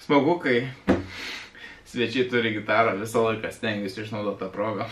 Smagu, kai svečiai turi gitarą, visą laiką stengiuosi išnaudoti tą progą.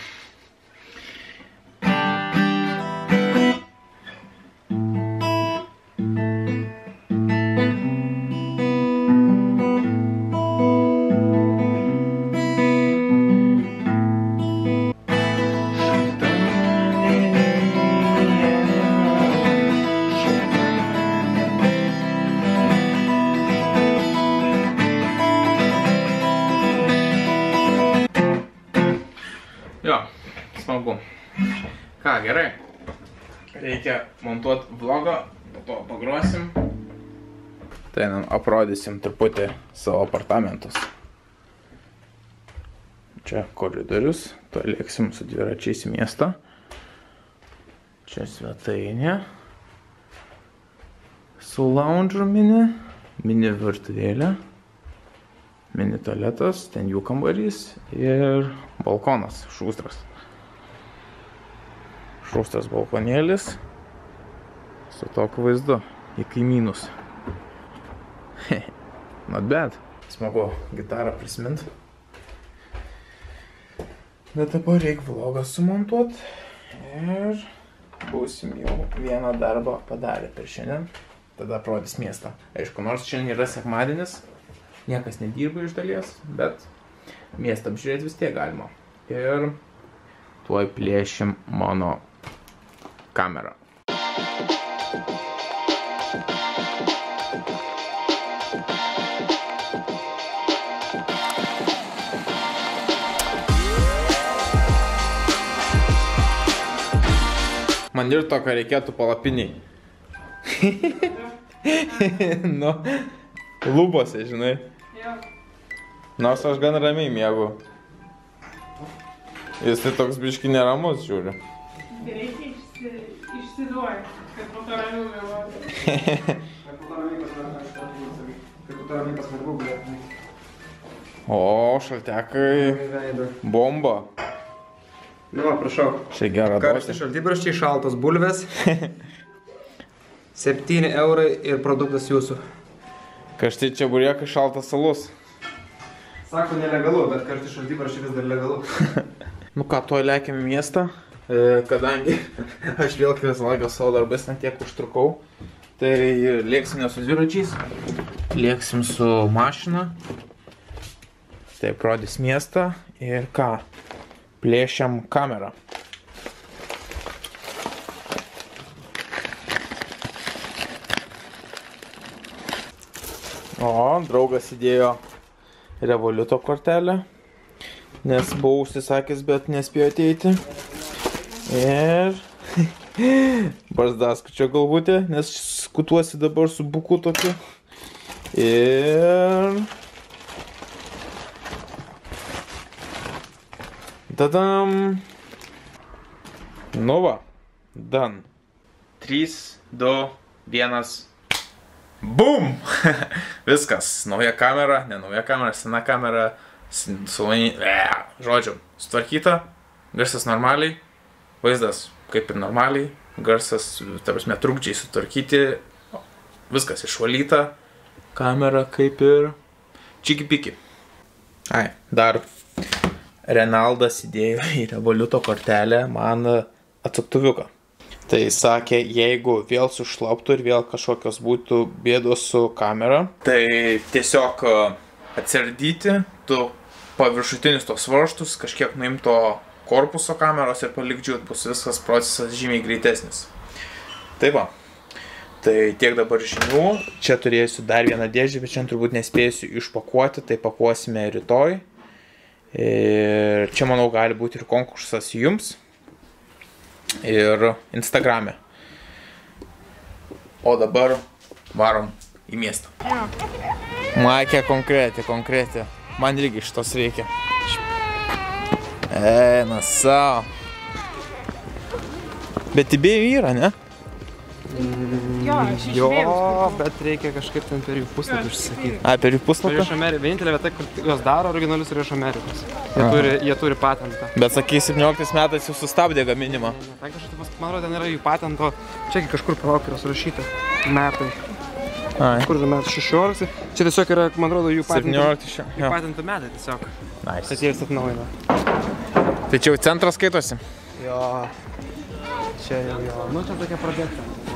Jo, smagu. Ką, gerai. Reikia montuoti vlogą, po to pagrosim. Tai aprodysim truputį savo apartamentus. Čia koridorius, to lėksim su dviračiais į miestą. Čia svetainė. Su lounge mini virtuvėlė. Mini tualetas, ten jų kambarys ir balkonas, šūstras. Šūstras balkonėlis su tokiu vaizdu į kaimynus. Not bad. Smagu gitarą prisimint. Bet dabar reikia vlogą sumontuot ir būsim jau vieną darbą padarę per šiandien. Tada aprodys miestą. Aišku, nors šiandien yra sekmadienis. Niekas nedirba iš dalies, bet miestą apžiūrėti vis tiek galima. Ir tuoj plėšim mano kamerą. Man ir to, ką reikėtų palapiniai. Nu, lubose, žinai. Nors aš gan ramiai miegu. Jis tai toks biški neramus, žiūriu. Reikia išsiduoti, kad po to ramiau mėluoti. O, šaltekai. Bomba. Nu, va, prašau. Čia gera Karšti šaltibarščiai, šaltos bulvės. 7 eurai ir produktas jūsų. Karšti čia burėkai, šaltas alus. Sako nelegalu, bet karšti šaltibarščiai vis dar legalu. Nu ką, tuoj lekiam į miestą, kadangi aš vėl visą laiką savo darbais ant tiek užtrukau. Tai lėksim ne su dviračiais, lėksim su mašina. Taip, rodys miestą ir ką, plėšiam kamerą. O, draugas įdėjo Revoluto kortelę, nes buvau užsisakęs, bet nespėjo ateiti. Ir barzdaskučio galvutė, nes skutuosi dabar su buku tokiu. Ir dadam. Nu va, done. 3, 2, 1. Bum! Viskas. Nauja kamera, ne nauja kamera, sena kamera. Žodžiu, sutvarkyta. Garsas normaliai. Vaizdas kaip ir normaliai. Garsas, ta prasme, trukdžiai sutvarkyti. Viskas išvalyta. Kamera kaip ir čiki-piki. Ai, dar Renaldas įdėjo į Revoluto kortelę man atsuktuviuką. Tai sakė, jeigu vėl sušlaptų ir vėl kažkokios būtų bėdos su kamera, tai tiesiog atsiardyti tu paviršutinius tos varžtus, kažkiek nuimto korpuso kameros ir palikdžiūt, bus viskas procesas žymiai greitesnis. Tai va, tai tiek dabar žinių. Čia turėsiu dar vieną dėžę, bet šiandien turbūt nespėsiu išpakuoti, tai pakuosime rytoj. Ir čia, manau, gali būti ir konkursas jums. Ir Instagrame. O dabar varom į miestą. Maikė konkretė. Man irgi šitos reikia. Eina savo. Bet įbėjų yra, ne? Jo, aš išvėjau. Jo, bet reikia kažkaip ten per jų puslapį užsisakyti. A, per jų puslapį? Iš Amerikos. Vienintelė vieta, kur jos daro originalius, yra iš Amerikos. Jie turi patentą. Bet sakai, 17 metais jau sustabdė gaminimą. Ten kažkaip, man rodo, ten yra jų patento. Čiagi kažkur palauk yra surašyta. Metai. Ai. Kur metų 16. Čia tiesiog yra, man atrodo, jų 17. patentų metai tiesiog. Nice. Statėjus atnaujino. Tai čia jau centras skaitosi? Jo. Čia jau jo. Nu, čia tokia pradėta.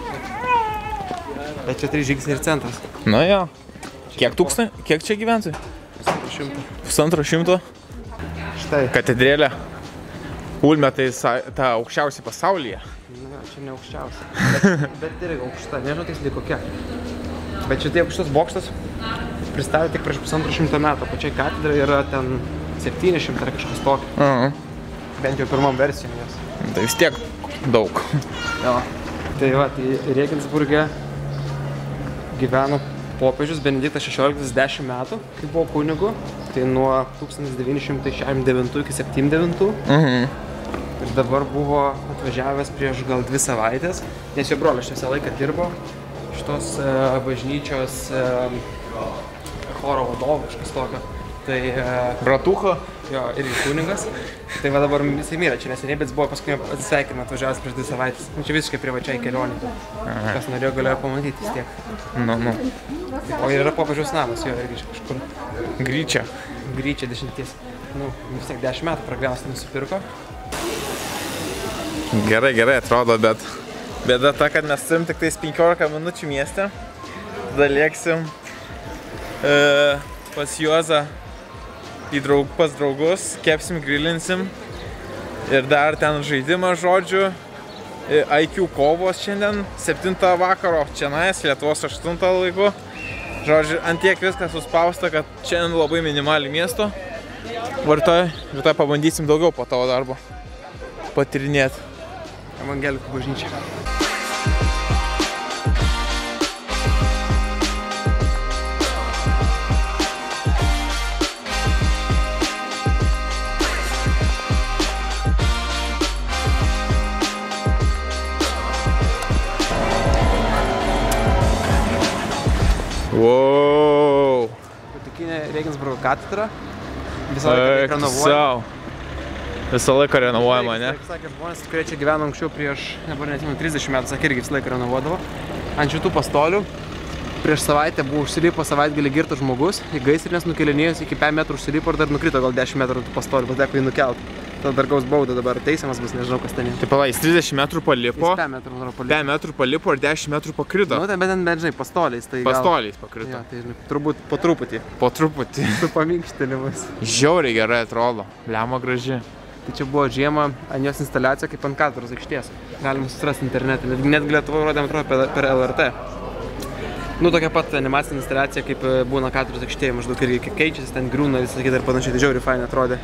Bet čia 3 žingsniai ir centras. Nu jo. Kiek čia gyventojų? 100. Štai. Katedrėlė. Ulme tai ta aukščiausia pasaulyje. Nu, čia ne aukščiausia. Bet irgi aukšta. Nežinau tiksliai kokia. Bet šitai aukštas bokštas pristatė tik prieš 150 metų. Pačiai katedrai yra ten 700 ar kažkas tokio. Bent jau pirmom versijom jos. Tai vis tiek daug. Jo. Tai va, tai Regensburge gyveno popiežius Benediktas XVI 10 metų, kai buvo kunigu. Tai nuo 1969 iki 79. Ir dabar buvo atvažiavęs prieš gal 2 savaitės, nes jo brolis visą laiką dirbo šitos bažnyčios choro vadovu, kažkas tokio. Tai Bratucho. Jo, irgi kunigas. Tai va dabar jisai mirė čia neseniai, bet jis buvo paskutinio atsisveikinimo atvažiavęs prieš 2 savaitės. Čia visiškai privačiai kelionė. Kas norėjo, galėjo pamatyti vis tiek. Nu. O yra popiežiaus namas, jo irgi čia kažkur. Gryčia. Gryčia 10. Nu, vis tiek 10 metų pragyvenęs nusipirko. Gerai atrodo, bet bėda ta, kad mes turim tik tais 15 minučių mieste. Tada lėksim pas Juozą pas draugus, kepsim, grilinsim. Ir dar ten žaidimas, žodžiu, IQ kovos šiandien 7 vakaro, čianais, Lietuvos 8 laiku. Žodžiu, antiek viskas suspausta, kad šiandien labai minimaliai miesto. Rytoj pabandysim daugiau po tavo darbo patirinėti. Evangelikų bažnyčia. Wow. Gotikinė Regensburgo katedra. Visą laiką renovuojama. Visą laiką renovuojama, ne? Sakė žmonės, kurie čia gyveno anksčiau prieš, dabar neatsimenu, 30 metų, sakė, irgi visą laiką renovuodavo. Ant šitų pastolių prieš savaitę buvo užsilipo savaitgalį girtas žmogus, į gaisrinės nukelinėjus iki 5 metrų užsilipo ir dar nukrito gal 10 metrų tų pastolių, bet teko jį nukelt. Tada dar gaus baudą, dabar teisiamas bus, nežinau kas ten. Tai pala, jis 30 metrų palipo, 5 metrų palipo ir 10 metrų pakrito. Nu, tai bet žinai, pastoliais tai gal... Pastoliais pakrito. Jo, tai žinai, turbūt po truputį. Po truputį. Su paminkštinimus. Žiauriai gerai atrodo, lemma graži. Tai čia buvo žiemą ant jos instaliacija kaip ant katedros aikštės. Galima susirasti internete, netgi Lietuvoje rodėm atrodo per LRT. Nu, tokia pat animacinė instaliacija kaip būna katedros aikštėje, maždaug irgi keičiasi, ten griūna ir sakyti ir panašiai, tai žiauriai fainai atrodė.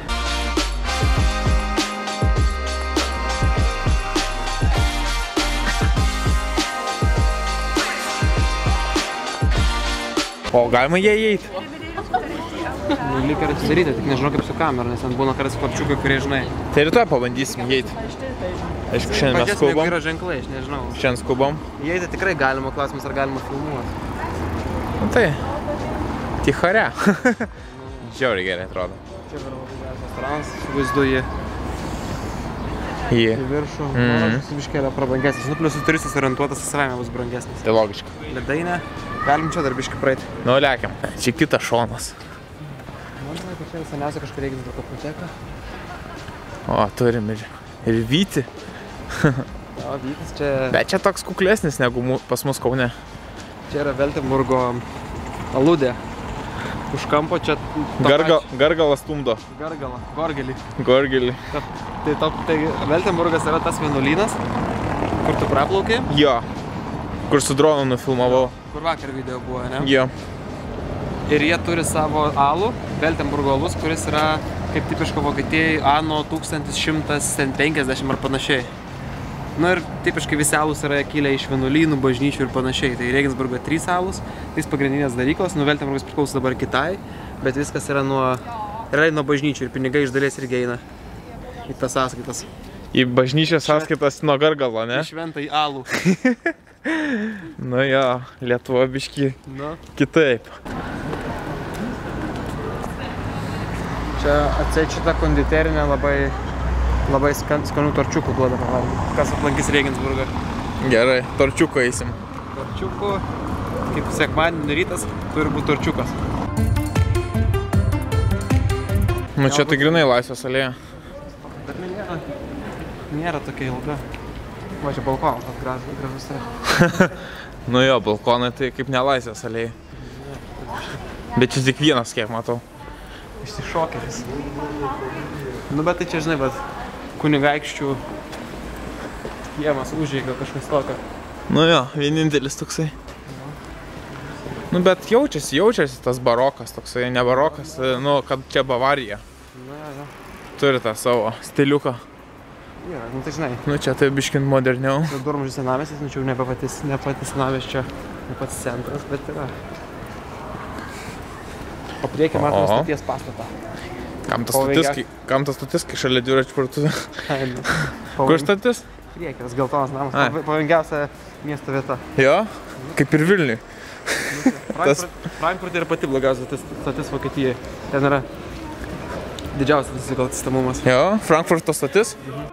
O galima jie įeiti? Lyg ir atsidaryti, tik nežinau kaip su kamera, nes ten būna kartais parčiukai, kurie žinai. Tai rytoj pabandysim įeiti. Aišku, šiandien mes skubam. Pažiūrėsime, yra ženklai, aš nežinau. Šiandien skubam. Įeiti tikrai galima, klausimas ar galima filmuoti. Nu tai, tichare. Žiauriai gerai atrodo. Čia yra labai geras restoranas, su vaizdu į viršų. Su biškėlė prabangesnis. Nu, plius turistas orientuotas į savame bus brangesnis. Tai logiška. Ledainė, galim čia dar biškį praeiti. Nu, lekiam. Čia kitas šonas. Man žinai, kad čia seniausia kažkur Regensburgo apoteka. O, turim ir Vytį. O, Vytis čia... Bet čia toks kuklesnis negu pas mus Kaune. Čia yra Veltenburgo aludė. Už kampo čia... Gargalas stumdo. Gorgelį. Tai Veltenburgas yra tas vienuolynas, kur tu praplaukė. Jo. Kur su dronu nufilmavau. Kur vakar video buvo, ne? Jo. Ir jie turi savo alų, Veltenburgo alus, kuris yra kaip tipiško Vokietijai ano 1150 ar panašiai. Nu ir tipiškai visi alus yra kilę iš vienuolynų, bažnyčių ir panašiai. Tai Regensburgo 3 alus, 3 pagrindinės daryklos, nu Veltenburgas priklauso dabar kitai, bet viskas yra nuo bažnyčių ir pinigai iš dalies irgi eina į tas sąskaitas. Į bažnyčios sąskaitas nuo Gargalo, ne? Į šventą į alų. Nu jo, Lietuva biški kitaip. Čia atseit šitą konditerinę labai skanių torčiukų duoda pavalgyti. Kas aplankys Regensburgą? Gerai, torčiukų eisim. Torčiukų, kaip sekmadienio rytas, turi būti torčiukas. Nu čia tai grinai Laisvės alėja. Bet nėra tokia ilga. Va, čia balkonas gražus yra. Nu jo, balkonai tai kaip ne Laisvės alėja. Bet čia tik vienas, kiek matau. Išsišokeris. Nu, bet tai čia, žinai, bet kunigaikščių kiemas užeiga kažkas tokio. Nu jo, vienintelis toksai. Nu bet jaučiasi tas barokas toksai, ne barokas, nu kad čia Bavarija. Na. Turi tą savo stiliuką. Yra, nu tai žinai. Nu čia tai biškint moderniau. Durmžių senamiestis, nu čia jau ne patys senamiesčio, ne pats centras, bet yra. O priekį matome stoties pastatą. Kam tas stotis, kai šalia dviračių parduotuvė? Kur stotis? Priekį, tas geltonas namas. Pavojingiausia miesto vieta. Jo? Kaip ir Vilniui. Frankfurte yra pati blogiausia stotis Vokietijoje. Ten yra didžiausias nusikalstamumas. Jo, Frankfurto stotis.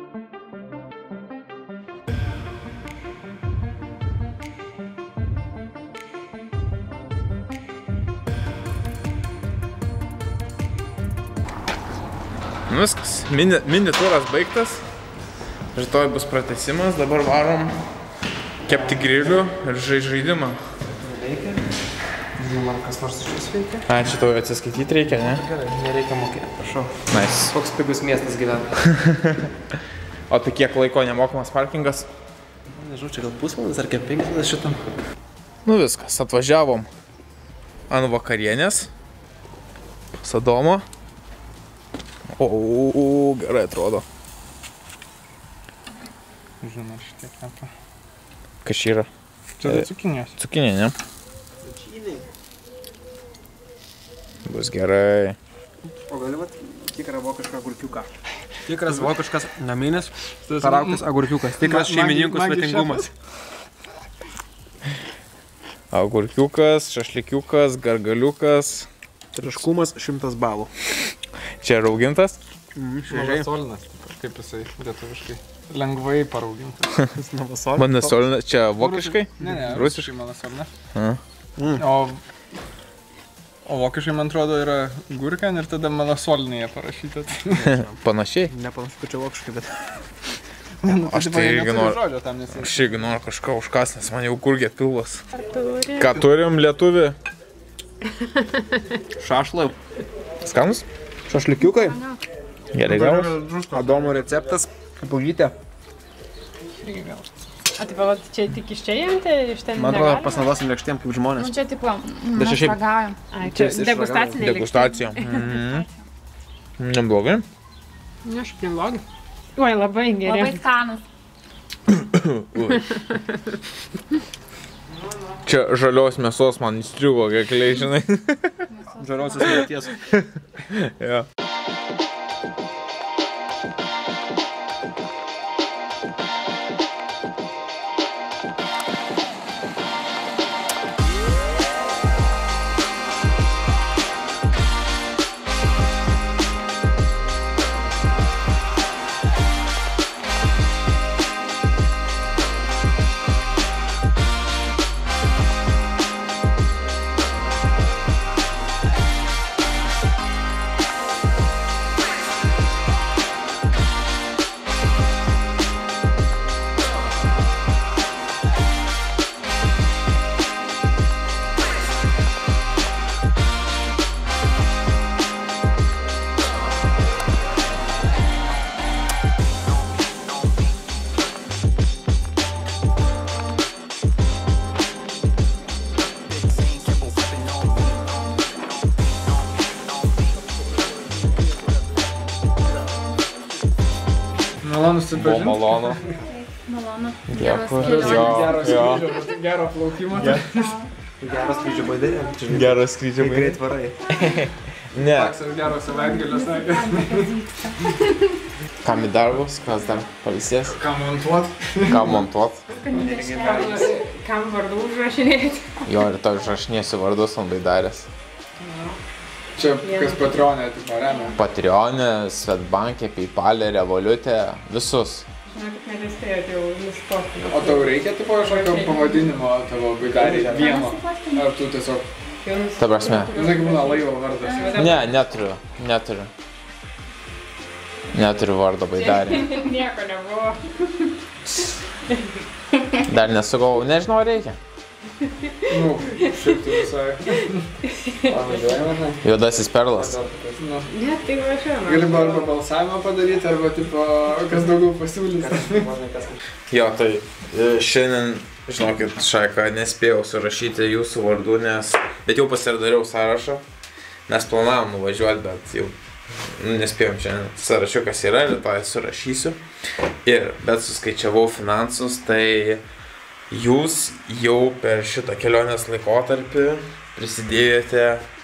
Viskas, mini turas baigtas. Rytoj bus pratęsimas, dabar varom kepti grilių ir žaidimą. Reikia? Žinoma, ar kas nors iš vis veikia? Čia tau atsiskaityti reikia, ne? Gerai, nereikia mokėti, prašau. Nice. Koks pigus miestas gyvena. O tai kiek laiko nemokamas parkingas? Nežinau, čia gal pusvalandis ar kiek 5 šitam. Nu viskas, atvažiavom ant vakarienės. Sadomo. O, gerai atrodo. Žinau, šitiek nepa. Kas čia yra? Čia cukinijos. Cukinė, ne? Bus gerai. O gali vat tikrą vokišką agurkiuką. Tikras vokiškas naminis, parauktas agurkiukas. Tikras šeimininkų svetingumas. Agurkiukas, šašlikiukas, gargaliukas. Traškumas 100 balų. Čia raugintas? Novasolinas, kaip jisai lietuviškai. Lengvai paraugintas. Manasolinas, čia vokiškai? Ne, rusiškai. manasolinas. A. O vokiškai, man atrodo, yra gurken ir tada malasolinėje parašyta. Panašiai? Nepanašu, kad čia vokiškai, bet... Aš tai irgi noriu kažką užkas, nes man jau gurgė pilvas. Ką turim, lietuvi? Šašlai. Skanus? Šašlikiukai. Gerai gavus? Adomo receptas. Pavytė. A tai va, čia tik iš čia imti, iš ten Man atrodo, pasinaudosim lėkštėm kaip žmonės. Nu čia tipo, Bet čia šiaip- ragaujam. Ai, čia degustacinė Degustacija. Neblogai. Ne, šiaip neblogi. Oi, labai geri. Labai skanus. Čia žalios mėsos man įstriugo gekliai, žinai. Žaliosios mirties. Jo. Malonu Buvo susipažinti. malonu. Malonu. Dėkui. Geros Jo. Gero plaukimo. Geras skrydžio baidė. Geras skrydžio baidė. Greit varai. Ne. Taksas gero savaitgalio sakė. Kam į darbus, kas dar palisės, Ką montuot? ką montuot. Kam vardų užrašinėti? Jo, ir tau užrašinėsiu vardus ant baidarės. Čia kas Patreonė, tipo remia. Patreonė, Svetbankė, Paypalė, Revolutė, visus. Žinokit, nebespėjot jau nusipostinti. O tau reikia tipo kažkokio pavadinimo tavo baidarį vieno? Ar tu tiesiog... Ta prasme. Žinai, kaip būna laivo vardas. Ne, neturiu vardo baidarį. Nieko nebuvo. Dar nesugalvojau, nežinau, reikia. Nu, šiaip tai visai. Juodasis perlas. Ne, tai važiuojama. Galim arba balsavimą padaryti, arba tipo, kas daugiau pasiūlys. Jo, tai šiandien, žinokit, Šaika, nespėjau surašyti jūsų vardų, bet jau pasidariau sąrašą. Mes planavom nuvažiuoti, bet jau nespėjom šiandien. Sąrašiukas yra, rytoj surašysiu. Bet suskaičiavau finansus, tai jūs jau per šitą kelionės laikotarpį prisidėjote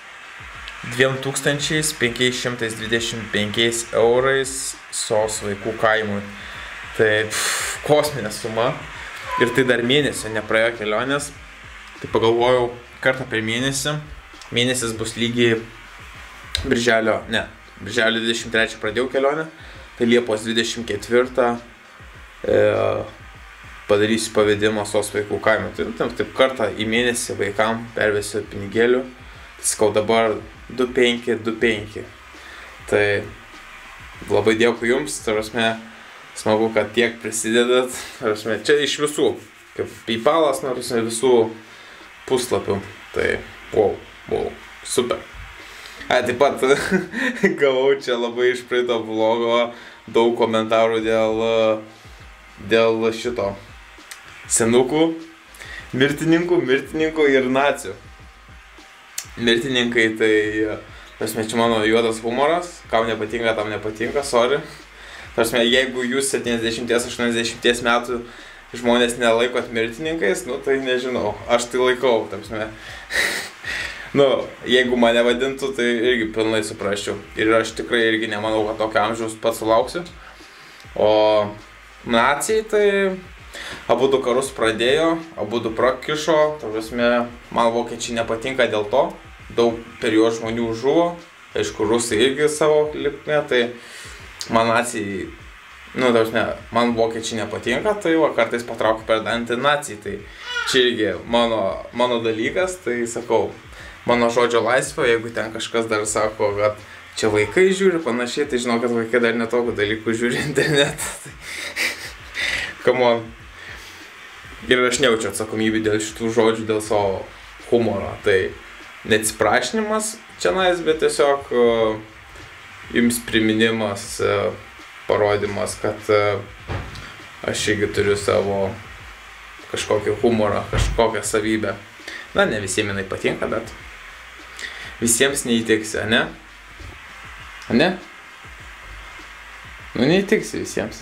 2525 eurais SOS vaikų kaimui. Tai kosminė suma. Ir tai dar mėnesio nepraėjo kelionės. Tai pagalvojau, kartą per mėnesį. Mėnesis bus lygiai Birželio 23 pradėjau kelionę. Tai Liepos 24 padarysiu pavedimą SOS vaikų kaimui. Tai taip kartą į mėnesį vaikam pervesiu pinigėlių. Tai sakau dabar 2,5. Tai labai dėkui jums, tarasme, smagu, kad tiek prisidedat. Tarasme, čia iš visų, kaip PayPalas, tarasme, visų puslapių. Tai wow, super. Taip pat gavau čia labai iš praeito vlogo daug komentarų dėl šito senukų, mirtininkų ir nacių. Mirtininkai tai, prasme, čia mano juodas humoras, kam nepatinka, tam nepatinka, sorry. Prasme, jeigu jūs 70-80 metų žmonės nelaikot mirtininkais, nu tai nežinau, aš tai laikau, prasme. Nu, jeigu mane vadintų, tai irgi pilnai suprasčiau. Ir aš tikrai irgi nemanau, kad tokio amžiaus pats sulauksiu. O nacijai tai abudu karus pradėjo, abudu prakišo, prasme, man vokiečiai nepatinka dėl to. Daug per juos žmonių žuvo, aišku, rusai irgi savo likme, tai man nacijai, nu, prasme, man vokiečiai nepatinka, tai va, kartais patraukiu per dantį nacijai, tai čia irgi mano dalykas, tai sakau, mano žodžio laisvė, jeigu ten kažkas dar sako, kad čia vaikai žiūri panašiai, tai žinau, kad vaikai dar netokių dalykų žiūri internetą. Come on. Ir aš nejaučiu atsakomybę dėl šitų žodžių, dėl savo humoro. Tai neatsiprašinimas čia nais, bet tiesiog jums priminimas, parodymas, kad aš irgi turiu savo kažkokį humorą, kažkokią savybę. Na, ne visiems jinai patinka, bet visiems neįtiksi, ne? Ne? Nu, neįtiksi visiems.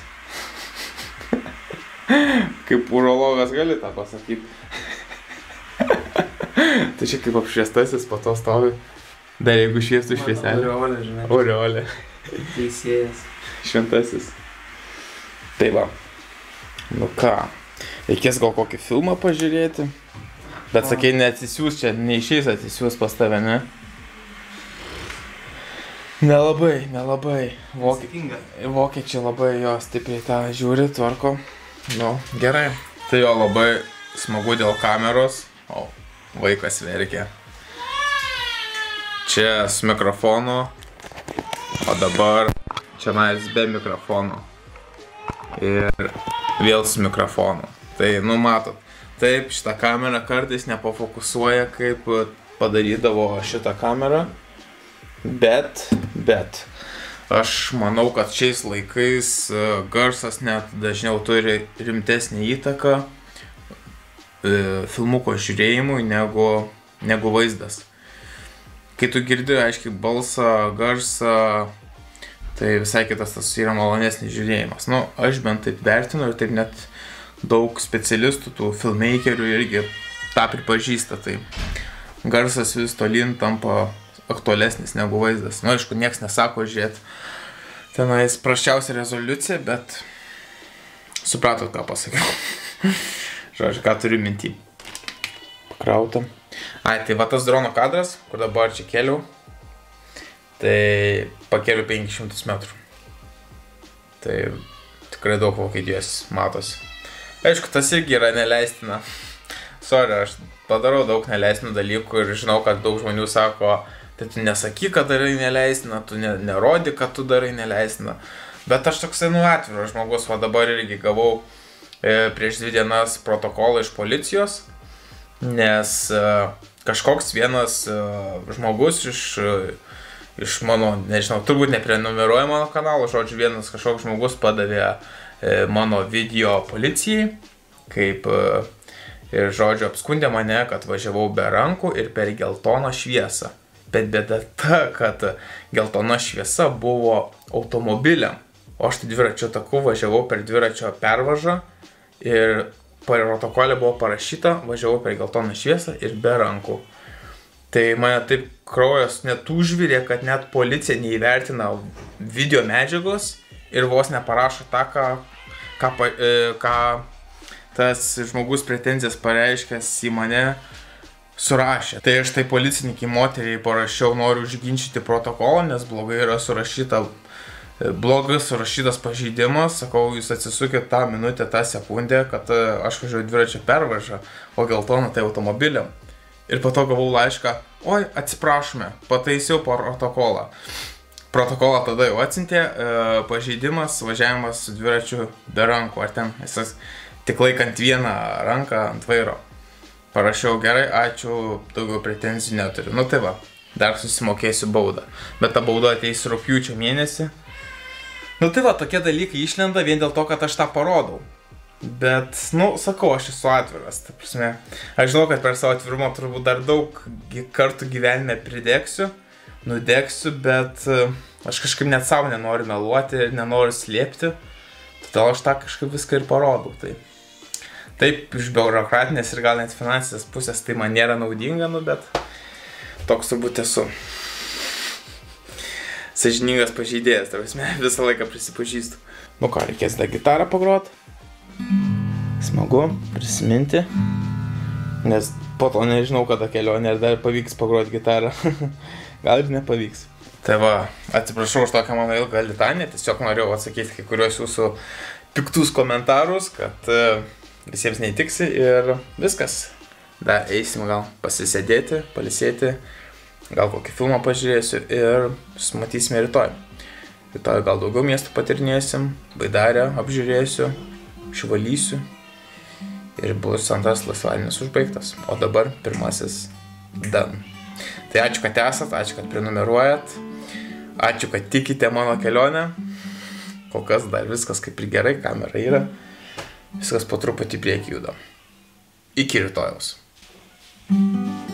Kaip urologas gali tą pasakyti. Tai čia kaip apšviestasis po to stovi. Dar jeigu šviestų švieselį. Aureolė, žinai. Aureolė. Teisėjas. Šventasis. Tai va. Nu ką, reikės gal kokį filmą pažiūrėti. Bet sakei, neatsisiūs čia, neišeis atsisiūs pas tave, ne? Nelabai. Vokiečiai labai jo stipriai tą žiūri, tvarko. Nu, gerai. Tai jo labai smagu dėl kameros. O, vaikas verkia. Čia su mikrofonu. O dabar čia nais be mikrofono. Ir vėl su mikrofonu. Tai, nu, matot. Taip, šitą kamerą kartais nepafokusuoja, kaip padarydavo šitą kamerą. Bet, aš manau, kad šiais laikais garsas net dažniau turi rimtesnį įtaką filmuko žiūrėjimui negu vaizdas. Kai tu girdi, aiškiai, balsą, garsą, tai visai kitas tas yra malonesnis žiūrėjimas. Nu, aš bent taip vertinu ir taip net daug specialistų, tų filmmakerių irgi tą pripažįsta, tai garsas vis tolyn tampa aktualesnis negu vaizdas. Nu, aišku, nieks nesako žiūrėti tenais prasčiausia rezoliucija, bet supratot, ką pasakiau. Žodžiu, ką turiu minty. Pakrauta. Tai va tas drono kadras, kur dabar čia keliau, tai pakeliu 500 metrų. Tai tikrai daug Vokietijos matosi. Aišku, tas irgi yra neleistina. Sorry, aš padarau daug neleistinų dalykų ir žinau, kad daug žmonių sako, tai tu nesakyk, kad darai neleistina, tu nerodyk, kad tu darai neleistina. Bet aš toksai atviras žmogus, o dabar irgi gavau prieš 2 dienas protokolą iš policijos, nes kažkoks vienas žmogus iš mano, nežinau, turbūt neprenumeruoja mano kanalo, žodžiu, vienas kažkoks žmogus padavė mano video policijai, kaip ir žodžiu apskundė mane, kad važiavau be rankų ir per geltoną šviesą. Bet bėda ta, kad geltona šviesa buvo automobiliam, o aš tai dviračio taku važiavau per dviračio pervažą ir protokolė buvo parašyta, važiavau per geltoną šviesą ir be rankų. Tai mane taip kraujas net užvirė, kad net policija neįvertina video medžiagos ir vos neparašo tą, ką tas žmogus pretenzijas pareiškęs į mane surašė. Tai aš tai policininkai moteriai parašiau, noriu užginčyti protokolą, nes blogai yra blogas surašytas pažeidimas. Sakau, jūs atsisukit tą minutę, tą sekundę, kad aš važiuoju dviračio pervažą, o geltona tai automobiliam. Ir po to gavau laišką, oi, atsiprašome, pataisiau protokolą. Protokolą tada jau atsiuntė, pažeidimas, važiavimas su dviračiu be rankų, ar ten jis tik laikant vieną ranką ant vairo. Parašiau, gerai, ačiū, daugiau pretenzijų neturiu. Nu tai va, dar susimokėsiu baudą. Bet ta bauda ateis rugpjūčio mėnesį. Nu tai va, tokie dalykai išlenda vien dėl to, kad aš tą parodau. Bet, nu, sakau, aš esu atviras. Ta prasme, aš žinau, kad per savo atvirumą turbūt dar daug kartų gyvenime pridegsiu, nudegsiu, bet aš kažkaip net savo nenoriu meluoti ir nenoriu slėpti. Todėl aš tą kažkaip viską ir parodau. Taip, iš biurokratinės ir gal net finansinės pusės tai man nėra naudinga, nu, bet toks turbūt esu. Sąžiningas pažeidėjas, ta prasme, visą laiką prisipažįstu. Nu ką, reikės dar gitarą pagrot. Smagu prisiminti, nes po to nežinau, kada kelionė, ar dar pavyks pagrot gitarą. Gal ir nepavyks. Tai va, atsiprašau už tokią mano ilgą litaniją, tiesiog norėjau atsakyti kai kuriuos jūsų piktus komentarus, kad visiems neįtiksi ir viskas. Dar eisim gal pasisėdėti, palisėti, gal kokį filmą pažiūrėsiu ir susimatysime rytoj. Rytoj gal daugiau miestų patyrinėsim, Baidarę apžiūrėsiu, išvalysiu ir bus antras laisvadienis užbaigtas. O dabar pirmasis done. Tai ačiū, kad esat, ačiū, kad prenumeruojat. Ačiū, kad tikite mano kelionę. Kol kas dar viskas kaip ir gerai, kamera yra. Viskas po truputį priekį juda. Iki rytojaus.